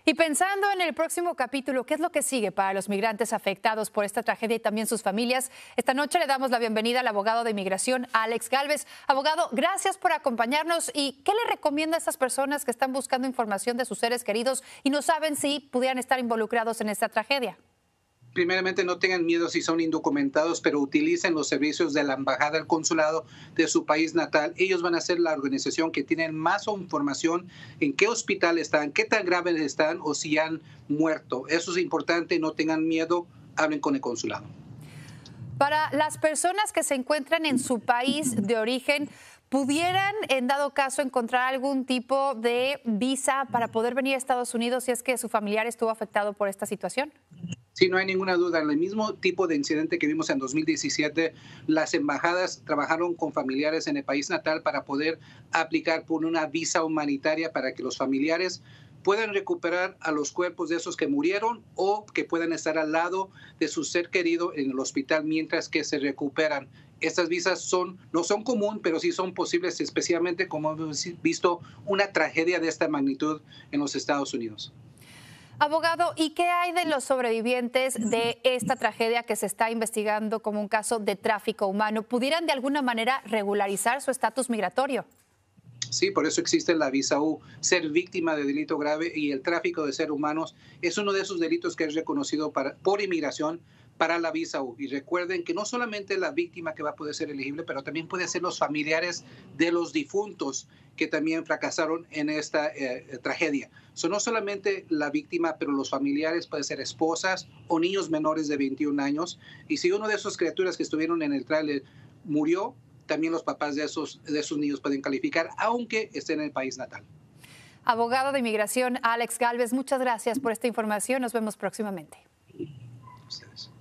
Y pensando en el próximo capítulo, ¿qué es lo que sigue para los migrantes afectados por esta tragedia y también sus familias? Esta noche le damos la bienvenida al abogado de inmigración, Alex Gálvez. Abogado, gracias por acompañarnos. ¿Y qué le recomienda a estas personas que están buscando información de sus seres queridos y no saben si pudieran estar involucrados en esta tragedia? Primeramente, no tengan miedo si son indocumentados, pero utilicen los servicios de la embajada, el consulado de su país natal. Ellos van a ser la organización que tienen más información en qué hospital están, qué tan graves están o si han muerto. Eso es importante, no tengan miedo, hablen con el consulado. Para las personas que se encuentran en su país de origen, ¿pudieran, en dado caso, encontrar algún tipo de visa para poder venir a Estados Unidos si es que su familiar estuvo afectado por esta situación? Sí, no hay ninguna duda. En el mismo tipo de incidente que vimos en 2017, las embajadas trabajaron con familiares en el país natal para poder aplicar por una visa humanitaria para que los familiares puedan recuperar a los cuerpos de esos que murieron o que puedan estar al lado de su ser querido en el hospital mientras que se recuperan. Estas visas no son común, pero sí son posibles, especialmente como hemos visto una tragedia de esta magnitud en los Estados Unidos. Abogado, ¿y qué hay de los sobrevivientes de esta tragedia que se está investigando como un caso de tráfico humano? ¿Pudieran de alguna manera regularizar su estatus migratorio? Sí, por eso existe la visa U. Ser víctima de delito grave y el tráfico de seres humanos es uno de esos delitos que es reconocido por inmigración para la visa U. Y recuerden que no solamente la víctima que va a poder ser elegible, pero también puede ser los familiares de los difuntos que también fracasaron en esta tragedia. No solamente la víctima, pero los familiares pueden ser esposas o niños menores de 21 años. Y si uno de esas criaturas que estuvieron en el tráiler murió, también los papás de esos niños pueden calificar, aunque estén en el país natal. Abogado de inmigración, Alex Gálvez, muchas gracias por esta información. Nos vemos próximamente. Ustedes.